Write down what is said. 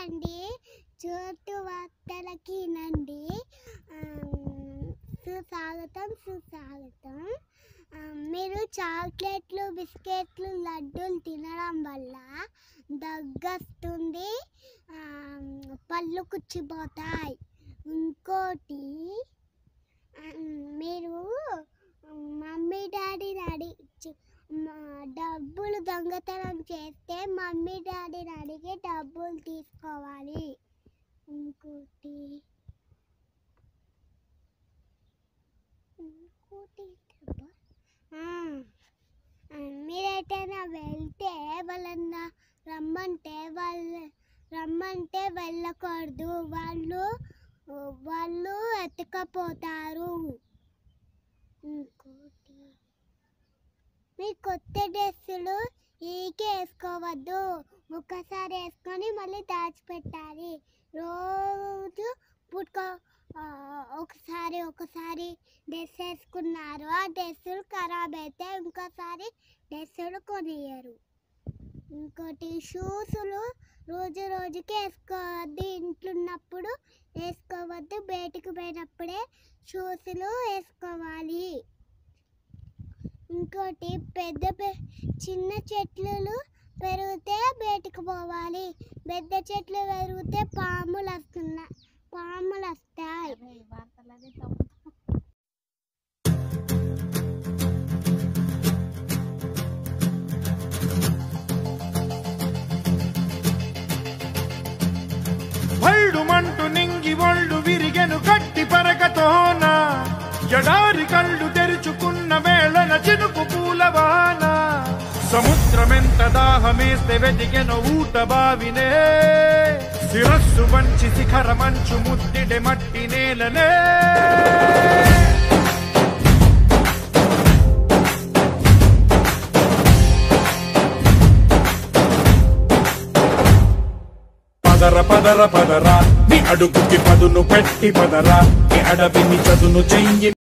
అండి, చోటు వార్తలకి నండి. సుస్వాగతం. మీరు చాక్లెట్లు, బిస్కెట్లు, లడ్డూలు తినడం వల్ల దగ్గొస్తుంది, పళ్ళు కుచ్చిపోతాయి. ఇంకోటి, మీరు మమ్మీ డాడీని డబ్బులు దొంగతనం చేస్తే మమ్మీ డాడీని అడిగి డబ్బులు తీసుకోవాలి. ఇంకోటి మీరెటైనా వెళ్తే వాళ్ళని రమ్మంటే వెళ్ళకూడదు, వాళ్ళు ఎత్తుకపోతారు. ఇంకోటి, మీ కొత్త డ్రెస్సులు వేసుకోవద్దు, ఒకసారి వేసుకొని మళ్ళీ దాచిపెట్టాలి. రోజు ఒకసారి డ్రెస్ వేసుకున్నారు, ఆ డ్రెస్సులు ఖరాబ్ అయితే ఇంకోసారి డ్రెస్సులు కొనియరు. ఇంకోటి, షూస్లు రోజుకి వేసుకోవద్దు, ఇంట్లో ఉన్నప్పుడు వేసుకోవద్దు, బయటికి పోయినప్పుడే షూస్లు వేసుకోవాలి. ఇంకోటి, చిన్న చెట్లు పెరిగితే బయటకు పోవాలి, పెద్ద చెట్లు పెరిగితే పాములు వస్తాయి. భల్డుమంటూ నింగి ఒళ్ళు విరిగెను గట్టి పరగతోన, ఎడారి కళ్ళు తెరుచుకున్న వేళన చినుకు పూలవాన. సముద్రమెంత దాహమేస్తే వెతికెను ఊట బావినే, శిరస్సు వంచి శిఖర మంచు ముద్దిడె మట్టి నేలనే. పదరా నీ అడుగుకి పదును పెట్టి పదరా, నీ అడవిని చదును చెయ్యి.